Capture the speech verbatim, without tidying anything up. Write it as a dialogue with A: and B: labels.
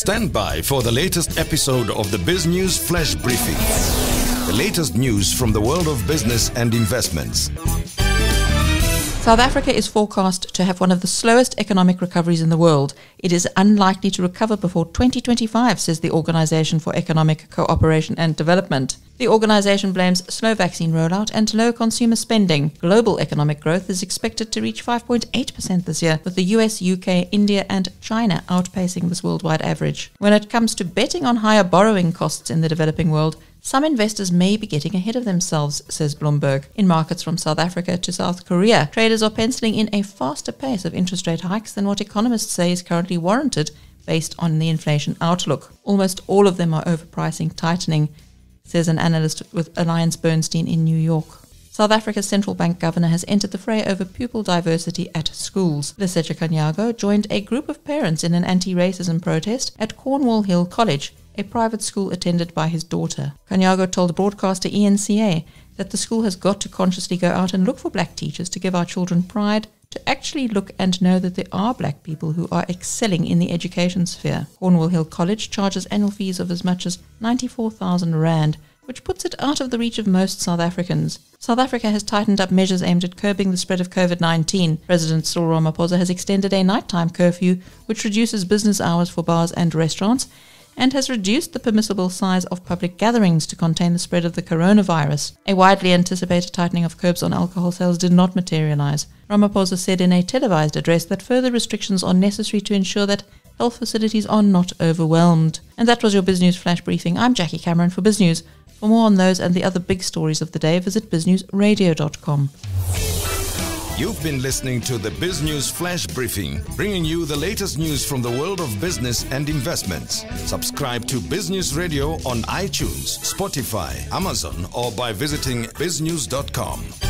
A: Stand by for the latest episode of the BizNews Flash Briefing. The latest news from the world of business and investments.
B: South Africa is forecast to have one of the slowest economic recoveries in the world. It is unlikely to recover before twenty twenty-five, says the Organisation for Economic Cooperation and Development. The organisation blames slow vaccine rollout and low consumer spending. Global economic growth is expected to reach five point eight percent this year, with the U S, U K, India and China outpacing this worldwide average. When it comes to betting on higher borrowing costs in the developing world, some investors may be getting ahead of themselves, says Bloomberg. In markets from South Africa to South Korea, traders are penciling in a faster pace of interest rate hikes than what economists say is currently warranted based on the inflation outlook. Almost all of them are overpricing tightening, says an analyst with Alliance Bernstein in New York. South Africa's central bank governor has entered the fray over pupil diversity at schools. Lesetja Kganyago joined a group of parents in an anti-racism protest at Cornwall Hill College, a private school attended by his daughter. Kganyago told broadcaster E N C A that the school has got to consciously go out and look for black teachers to give our children pride, to actually look and know that there are black people who are excelling in the education sphere. Cornwall Hill College charges annual fees of as much as ninety-four thousand rand, which puts it out of the reach of most South Africans. South Africa has tightened up measures aimed at curbing the spread of COVID nineteen. President Cyril Ramaphosa has extended a nighttime curfew, which reduces business hours for bars and restaurants, and has reduced the permissible size of public gatherings to contain the spread of the coronavirus. A widely anticipated tightening of curbs on alcohol sales did not materialize. Ramaphosa said in a televised address that further restrictions are necessary to ensure that health facilities are not overwhelmed. And that was your BizNews Flash Briefing. I'm Jackie Cameron for BizNews. For more on those and the other big stories of the day, visit biz news radio dot com.
A: You've been listening to the BizNews Flash Briefing, bringing you the latest news from the world of business and investments. Subscribe to BizNews Radio on iTunes, Spotify, Amazon, or by visiting biz news dot com.